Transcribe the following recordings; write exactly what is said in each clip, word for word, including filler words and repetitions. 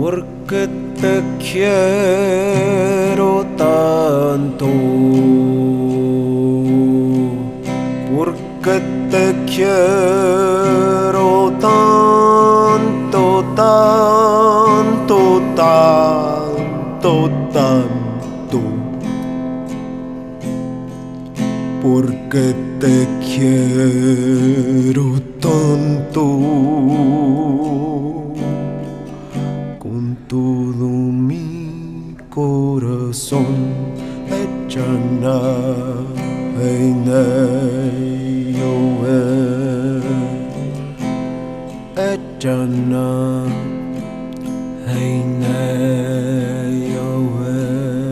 porque te quiero tanto, porque te quiero tanto, tanto, tanto, tanto, porque te quiero tanto. Con todo mi corazón, echana, heine, yoe, echana, heine, yoe,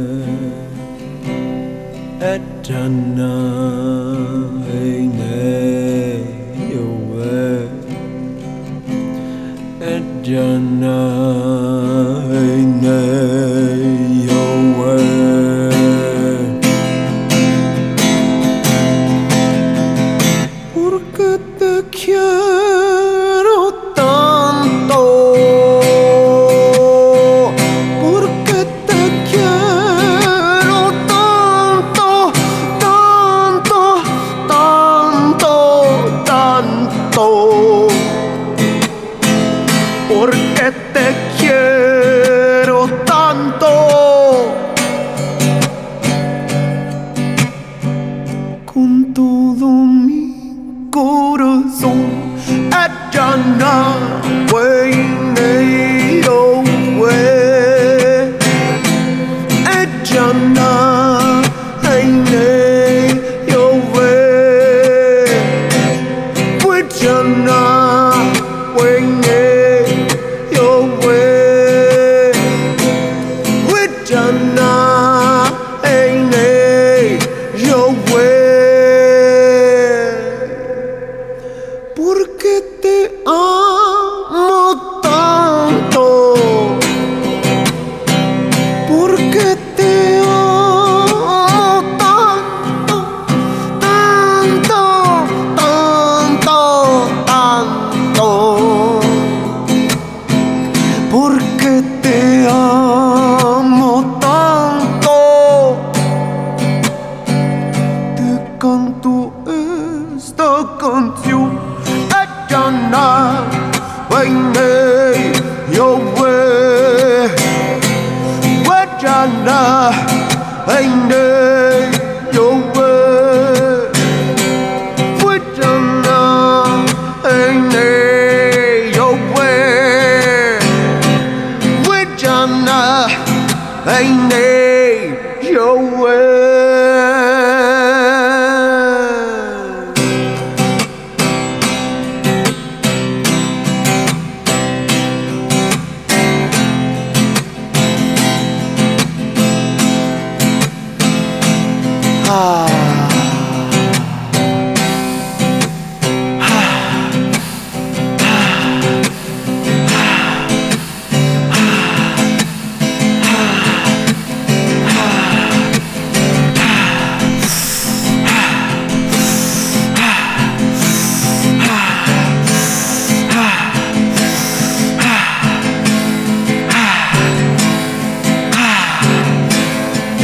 echana, heine, yoe, echana. Porque te quiero tanto, porque te quiero tanto, tanto, tanto, tanto, porque te quiero tanto. Con todo mi corazón, echana, weine, yoe, echana, heine, yoe, echana, weine, yoe, echana, heine, yoe. Porque te amo tanto, porque te amo tanto, tanto, tanto, tanto, porque te amo tanto. Te canto esta canción. Echana, weine, yoe, echana, heine, yoe, echana, heine, yoe, echana, heine, yoe.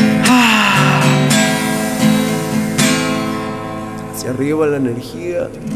Hacia arriba la energía.